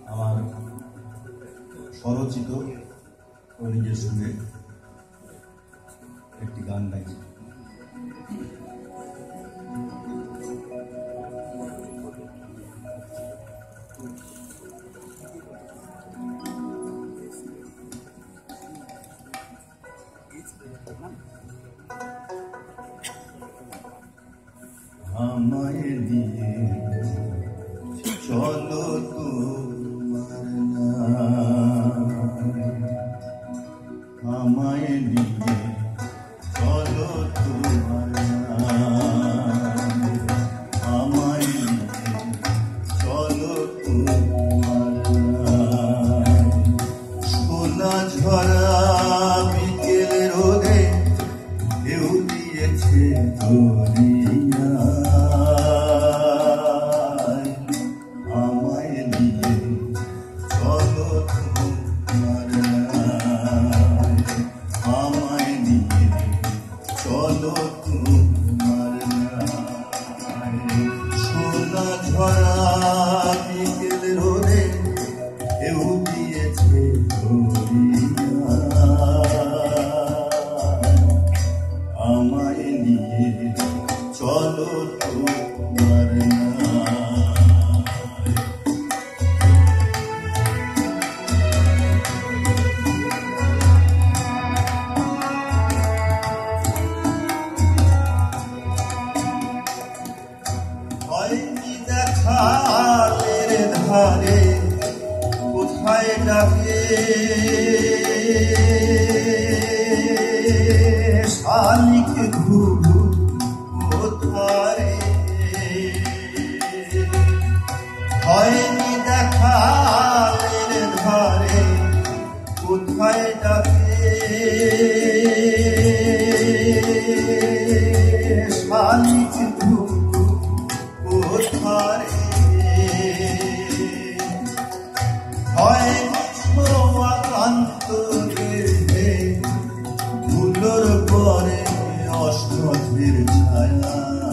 আমার স্বরচিত ও নিজের সঙ্গে একটি গান গাইছি। আমায় দিয়ে চলো তোমার নাম, আমায় দিয়ে চলো তোমার নাম, আমায় দিয়ে চলো তোমার নাম। সোনা ঝরা বিকেল রোদে ঢেউ দিয়েছে ধরিয়া, আমায় দিয়ে চলো তোমার নাম, আমায় দিয়ে চলো তোমার নাম। সোনা ঝরা বিকেল রোদে ঢেউ দিয়েছে ধরিয়া, আমায় নিয়ে চলো তোমার নাম। হয়নি দেখা লের ধারে কোথায় ডাকে শালিক ঘুঘু কোথায়, হয়নি দেখা লের ধারে কোথায় ডাকে শালিক ঘুঘু কোথায়, হয়নি ছোঁয়া কান্ত দেহে ধুলোর পরে অষ্টধীর ছায়া,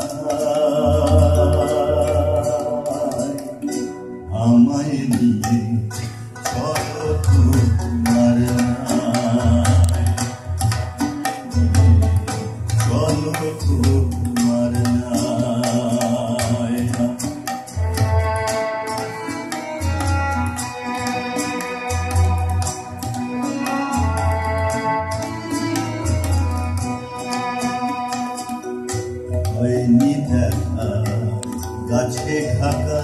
আমায় নিয়ে চলো তোমার নাম, চলো তোমার নাম। হয়নি দেখা গাছে ঢাকা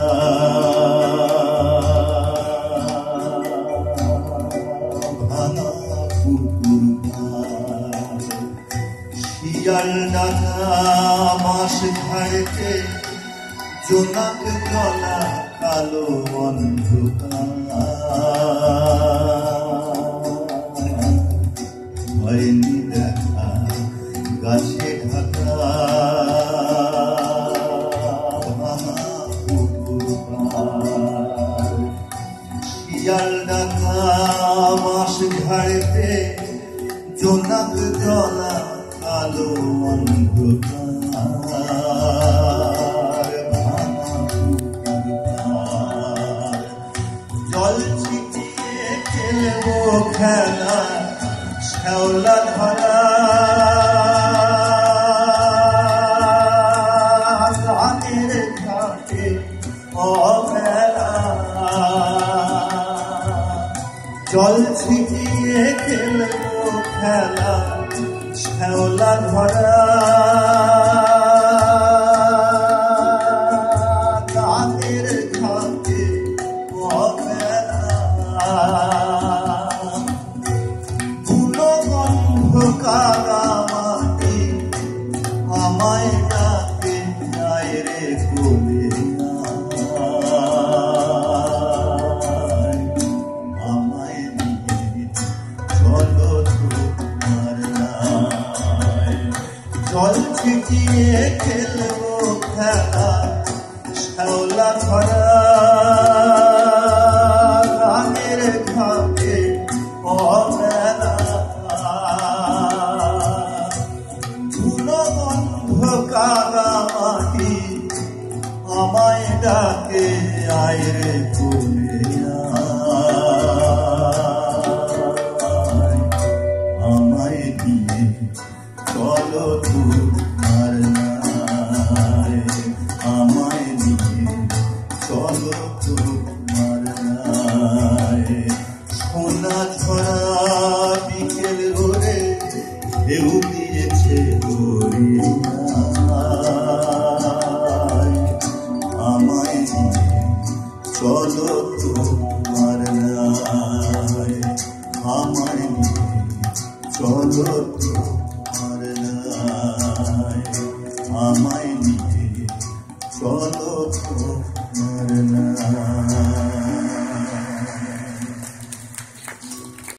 ভাঙা পুকুর পাড়, শিয়াল ডাকা মাস ঘাড়েতে জোনাক গলা কালো অন্ধকার, হয়নি দেখা গাছে ঢাকা ভাঙা পুকুর পাড়, শিয়াল ডাকা মাস ঘাড়েতে জোনাক গলা কালো অন্ধকার, ভাঙা পুকুর পাড়। জল ছিটিয়ে খেলবো খেলা শ্যাওলা ধরা, গানের ঘাটে অবেলা, জল ছিটিয়ে খেলবো খেলা শ্যাওলা ধরা, গানের ঘাটে অবেলা। কারামাটি আমায় ডাকে যায় রে কোলে, আমায় নিয়ে চলো তোমার নাম, জল ছিটিয়ে খেলবো খেলা শ্যাওলা ধরা, গানের ঘাটে অবেলা, কারামাটি আমায় ডাকে আয় রে কোলে। তোমার নাই, আমায় নিয়ে চলো তোমার নাই।